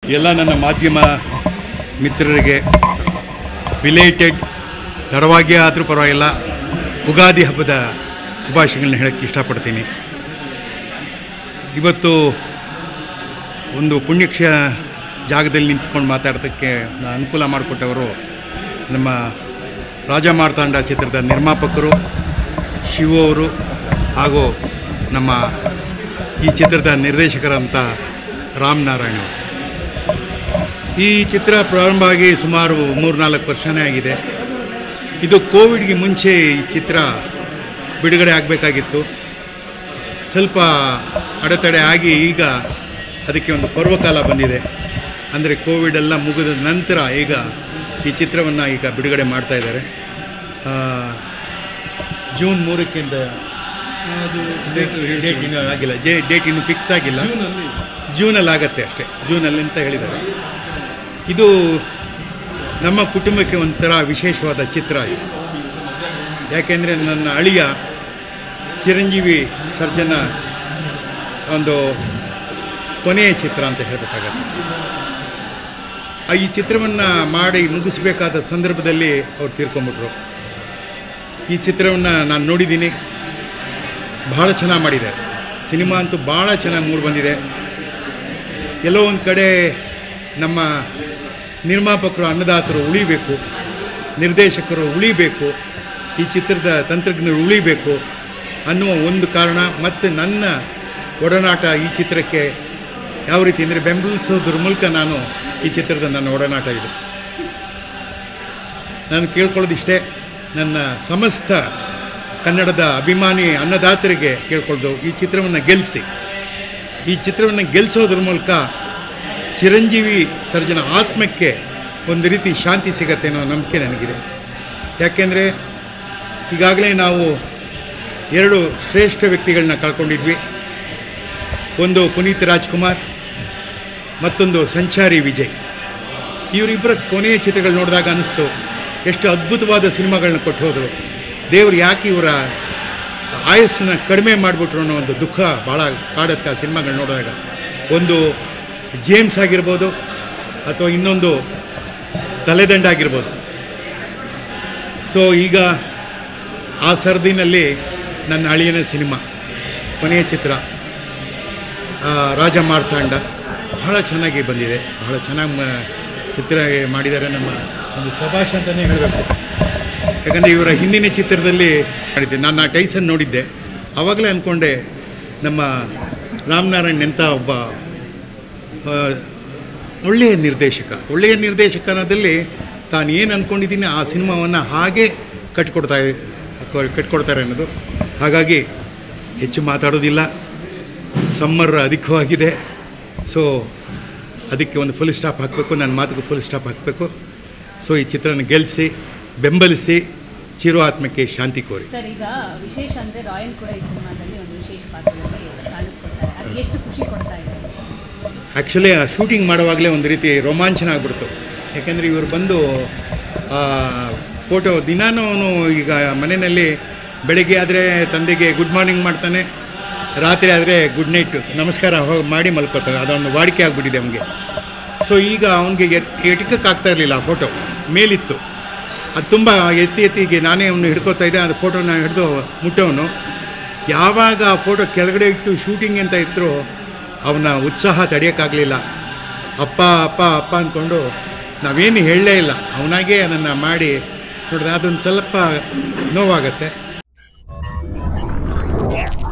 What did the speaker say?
ಎಲ್ಲ ನನ್ನ ಮಾಧ್ಯಮ ಮಿತ್ರರಿಗೆ ಬಿಲೇಟೆಡ್ ತಡವಾಗಿ ಆದರೂ ಪರವಾಗಿಲ್ಲ ಉಗಾದಿ ಹಬ್ಬದ ಶುಭಾಶಯಗಳನ್ನ ಹೇಳೋಕ್ಕೆ ಇಷ್ಟಪಡ್ತೀನಿ. ಇವತ್ತು ಒಂದು ಪುಣ್ಯಕ್ಷ ಜಾಗದಲ್ಲಿ ನಿಂತ್ಕೊಂಡು ಮಾತಾಡೋದಕ್ಕೆ ಅನುಕೂಲ ಮಾಡಿಕೊಟ್ಟವರು ನಮ್ಮ ರಾಜ ಮಾರ್ತಾಂಡ ಚಿತ್ರದ ನಿರ್ಮಾಪಕರು ಶಿವು ಅವರು ಹಾಗೂ ನಮ್ಮ ಈ ಚಿತ್ರದ ನಿರ್ದೇಶಕರಂಥ ರಾಮನಾರಾಯಣ ಅವರು. ಈ ಚಿತ್ರ ಪ್ರಾರಂಭ ಆಗಿ ಸುಮಾರು 3-4 ವರ್ಷನೇ ಆಗಿದೆ. ಇದು ಕೋವಿಡ್ಗೆ ಮುಂಚೆ ಈ ಚಿತ್ರ ಬಿಡುಗಡೆ ಆಗಬೇಕಾಗಿತ್ತು. ಸ್ವಲ್ಪ ಅಡೆತಡೆ ಆಗಿ ಈಗ ಅದಕ್ಕೆ ಒಂದು ಪರ್ವಕಾಲ ಬಂದಿದೆ. ಅಂದರೆ ಕೋವಿಡೆಲ್ಲ ಮುಗಿದ ನಂತರ ಈಗ ಈ ಚಿತ್ರವನ್ನು ಈಗ ಬಿಡುಗಡೆ ಮಾಡ್ತಾಯಿದ್ದಾರೆ. ಜೂನ್ 3ಕ್ಕಿಂತ ಅದು ಡೇಟ್ ಇನ್ನೂ ಆಗಿಲ್ಲ, ಡೇಟ್ ಇನ್ನೂ ಫಿಕ್ಸ್ ಆಗಿಲ್ಲ. ಜೂನಲ್ಲಿ ಆಗತ್ತೆ ಅಷ್ಟೇ, ಜೂನಲ್ಲಿ ಅಂತ ಹೇಳಿದ್ದಾರೆ. ಇದು ನಮ್ಮ ಕುಟುಂಬಕ್ಕೆ ಒಂಥರ ವಿಶೇಷವಾದ ಚಿತ್ರ ಇದು. ಯಾಕೆಂದರೆ ನನ್ನ ಅಳಿಯ ಚಿರಂಜೀವಿ ಸರ್ಜನ ಒಂದು ಕೊನೆಯ ಚಿತ್ರ ಅಂತ ಹೇಳಬೇಕಾಗತ್ತೆ. ಈ ಚಿತ್ರವನ್ನು ಮಾಡಿ ಮುಗಿಸ್ಬೇಕಾದ ಸಂದರ್ಭದಲ್ಲಿ ಅವ್ರು ತೀರ್ಕೊಂಬಿಟ್ರು. ಈ ಚಿತ್ರವನ್ನು ನಾನು ನೋಡಿದ್ದೀನಿ, ಭಾಳ ಚೆನ್ನಾಗಿ ಮಾಡಿದ್ದಾರೆ. ಸಿನಿಮಾ ಅಂತೂ ಭಾಳ ಚೆನ್ನಾಗಿ ಮೂಡಿ ಬಂದಿದೆ. ಎಲ್ಲೋ ಒಂದು ಕಡೆ ನಮ್ಮ ನಿರ್ಮಾಪಕರು ಅನ್ನದಾತರು ಉಳಿಬೇಕು, ನಿರ್ದೇಶಕರು ಉಳಿಬೇಕು, ಈ ಚಿತ್ರದ ತಂತ್ರಜ್ಞರು ಉಳಿಬೇಕು ಅನ್ನುವ ಒಂದು ಕಾರಣ ಮತ್ತು ನನ್ನ ಒಡನಾಟ ಈ ಚಿತ್ರಕ್ಕೆ ಯಾವ ರೀತಿ ಅಂದರೆ ಬೆಂಬಲಿಸೋದ್ರ ಮೂಲಕ ನಾನು ಈ ಚಿತ್ರದ ನನ್ನ ಒಡನಾಟ ಇದೆ. ನಾನು ಕೇಳ್ಕೊಳ್ಳೋದಿಷ್ಟೇ, ನನ್ನ ಸಮಸ್ತ ಕನ್ನಡದ ಅಭಿಮಾನಿ ಅನ್ನದಾತರಿಗೆ ಕೇಳ್ಕೊಳ್ಳೋದು, ಈ ಚಿತ್ರವನ್ನು ಗೆಲ್ಲಿಸಿ. ಈ ಚಿತ್ರವನ್ನು ಗೆಲ್ಲಿಸೋದ್ರ ಮೂಲಕ ಚಿರಂಜೀವಿ ಸರ್ಜನ ಆತ್ಮಕ್ಕೆ ಒಂದು ರೀತಿ ಶಾಂತಿ ಸಿಗತ್ತೆ ಅನ್ನೋ ನಂಬಿಕೆ ನನಗಿದೆ. ಯಾಕೆಂದರೆ ಈಗಾಗಲೇ ನಾವು 2 ಶ್ರೇಷ್ಠ ವ್ಯಕ್ತಿಗಳನ್ನ ಕಳ್ಕೊಂಡಿದ್ವಿ. ಒಂದು ಪುನೀತ್ ರಾಜ್ಕುಮಾರ್, ಮತ್ತೊಂದು ಸಂಚಾರಿ ವಿಜಯ್. ಇವರಿಬ್ಬರ ಕೊನೆಯ ಚಿತ್ರಗಳು ನೋಡಿದಾಗ ಅನ್ನಿಸ್ತು, ಎಷ್ಟು ಅದ್ಭುತವಾದ ಸಿನಿಮಾಗಳನ್ನ ಕೊಟ್ಟು ಹೋದರು. ದೇವರು ಯಾಕೆ ಇವರ ಆಯಸ್ಸನ್ನು ಕಡಿಮೆ ಮಾಡಿಬಿಟ್ರು ಅನ್ನೋ ಒಂದು ದುಃಖ ಭಾಳ ಕಾಡುತ್ತೆ ಆ ಸಿನಿಮಾಗಳು ನೋಡಿದಾಗ. ಒಂದು ಜೇಮ್ಸ್ ಆಗಿರ್ಬೋದು ಅಥವಾ ಇನ್ನೊಂದು ತಲೆದಂಡ ಆಗಿರ್ಬೋದು. ಸೊ ಈಗ ಆ ಸರದಿನಲ್ಲಿ ನನ್ನ ಅಳಿಯನ ಸಿನಿಮಾ ಕೊನೆಯ ಚಿತ್ರ ರಾಜ ಮಾರ್ತಾಂಡ ಬಹಳ ಚೆನ್ನಾಗಿ ಬಂದಿದೆ. ಬಹಳ ಚೆನ್ನಾಗಿ ಚಿತ್ರ ಮಾಡಿದ್ದಾರೆ. ನಮ್ಮ ಒಂದು ಶಭಾಷ್ ಅಂತಲೇ ಹೇಳಬೇಕು. ಯಾಕಂದರೆ ಇವರ ಹಿಂದಿನ ಚಿತ್ರದಲ್ಲಿ ಮಾಡಿದ್ದೆ ನಾನು, ಆ ಟೈಸನ್ ನೋಡಿದ್ದೆ. ಆವಾಗಲೇ ಅಂದ್ಕೊಂಡೆ ನಮ್ಮ ರಾಮನಾರಾಯಣ್ ಎಂಥ ಒಬ್ಬ ಒಳ್ಳೆಯ ನಿರ್ದೇಶಕನದಲ್ಲಿ ತಾನು ಏನು ಅಂದ್ಕೊಂಡಿದ್ದೀನಿ ಆ ಸಿನಿಮಾವನ್ನು ಹಾಗೇ ಕಟ್ಕೊಡ್ತಾರೆ ಅನ್ನೋದು. ಹಾಗಾಗಿ ಹೆಚ್ಚು ಮಾತಾಡೋದಿಲ್ಲ, ಸಮ್ಮರ್ ಅಧಿಕವಾಗಿದೆ. ಸೊ ಅದಕ್ಕೆ ಒಂದು ಫುಲ್ ಸ್ಟಾಪ್ ಹಾಕಬೇಕು, ನನ್ನ ಮಾತಿಗೆ ಫುಲ್ ಸ್ಟಾಪ್ ಹಾಕಬೇಕು. ಸೊ ಈ ಚಿತ್ರನ ಗೆಲ್ಲಿಸಿ ಬೆಂಬಲಿಸಿ ಚಿರು ಆತ್ಮಕ್ಕೆ ಶಾಂತಿ ಕೋರಿ. ಸರ್, ಈಗ ವಿಶೇಷ ಅಂದರೆ ರಾಯನ್ ಕೂಡ ಈ ಸಿನಿಮಾದಲ್ಲಿ ಒಂದು ವಿಶೇಷ ಪಾತ್ರದಲ್ಲಿ ಕಾಣಿಸ್ಕೊಳ್ತಾರೆ. ಅದು ಎಷ್ಟು ಖುಷಿ ಕೊಡ್ತಾ ಇದೆ? ಆ್ಯಕ್ಚುಲಿ ಆ ಶೂಟಿಂಗ್ ಮಾಡುವಾಗಲೇ ಒಂದು ರೀತಿ ರೋಮಾಂಚನ ಆಗಿಬಿಡ್ತು. ಯಾಕೆಂದರೆ ಇವರು ಬಂದು ಫೋಟೋ ದಿನಾನೂ ಅವನು ಈಗ ಮನೆಯಲ್ಲಿ ಬೆಳಗ್ಗೆ ಆದರೆ ತಂದೆಗೆ ಗುಡ್ ಮಾರ್ನಿಂಗ್ ಮಾಡ್ತಾನೆ, ರಾತ್ರಿ ಆದರೆ ಗುಡ್ ನೈಟ್ ನಮಸ್ಕಾರ ಮಾಡಿ ಮಲ್ಕೋತಾನೆ. ಅದೊಂದು ವಾಡಿಕೆ ಆಗಿಬಿಟ್ಟಿದೆ ಅವನಿಗೆ. ಸೊ ಈಗ ಅವನಿಗೆ ಎಟಕಕ್ಕಾಗ್ತಾ ಇರಲಿಲ್ಲ. ಆ ಫೋಟೋ ಮೇಲಿತ್ತು, ಅದು ತುಂಬ ಎತ್ತಿ ನಾನೇ ಅವನು ಹಿಡ್ಕೋತಾ ಇದ್ದೆ. ಅದು ಫೋಟೋನ ಹಿಡಿದು ಮುಟ್ಟವನು. ಯಾವಾಗ ಆ ಫೋಟೋ ಕೆಳಗಡೆ ಇಟ್ಟು ಶೂಟಿಂಗ್ ಅಂತ ಇದ್ದರೂ ಅವನ ಉತ್ಸಾಹ ತಡೆಯೋಕ್ಕಾಗಲಿಲ್ಲ. ಅಪ್ಪ ಅಪ್ಪ ಅಪ್ಪ ಅಂದ್ಕೊಂಡು ನಾವೇನು ಹೇಳಲೇ ಇಲ್ಲ, ಅವನಾಗೇ ಅದನ್ನು ಮಾಡಿ ನೋಡಿದ್ರೆ ಅದೊಂದು ಸ್ವಲ್ಪ ನೋವಾಗತ್ತೆ.